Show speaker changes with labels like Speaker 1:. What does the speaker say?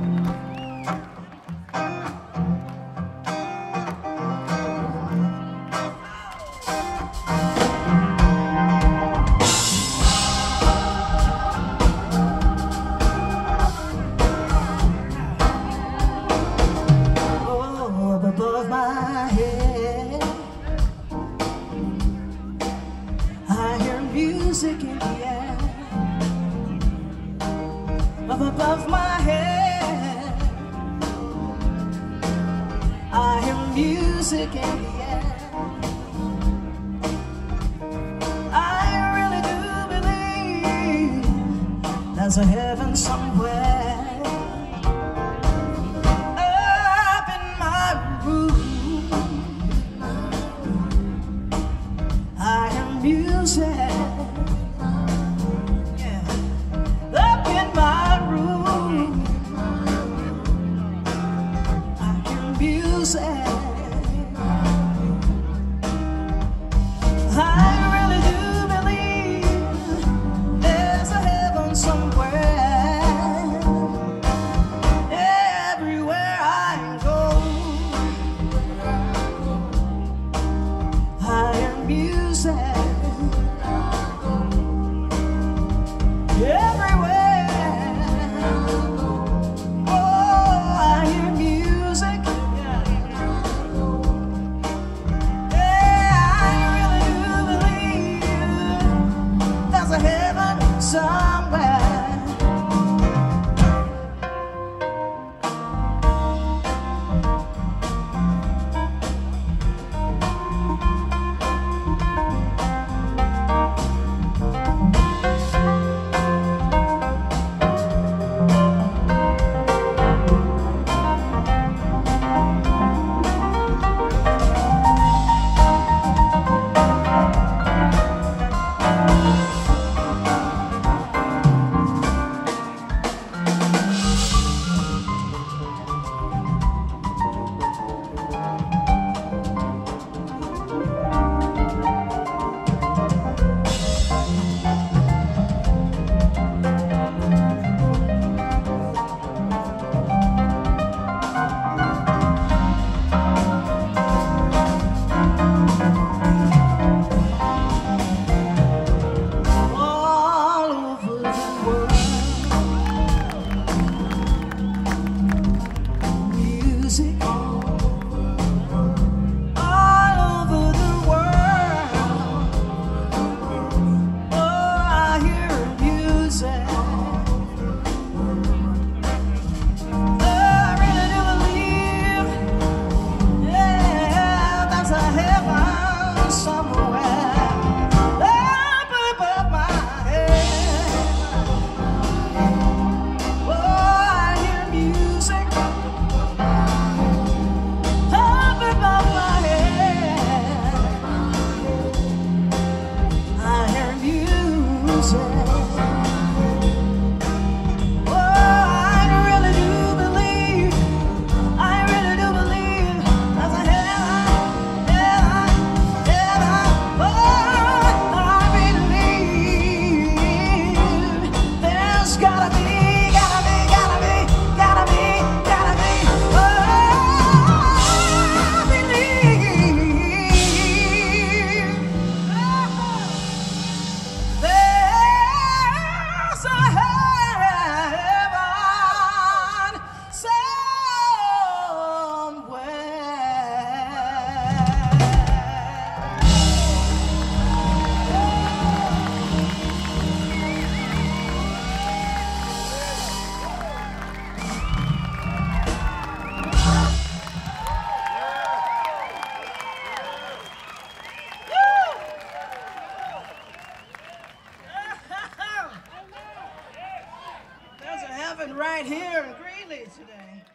Speaker 1: Above my head, I hear music in the air. Up above my head, I hear music in the air. I really do believe there's a heaven somewhere. Music, yeah, up in my room, I hear music. I really do believe there's a heaven somewhere. Everywhere I go, I hear music. Everywhere, oh, I hear music. Yeah, I really do believe there's a heaven somewhere. Right here in Greeley today.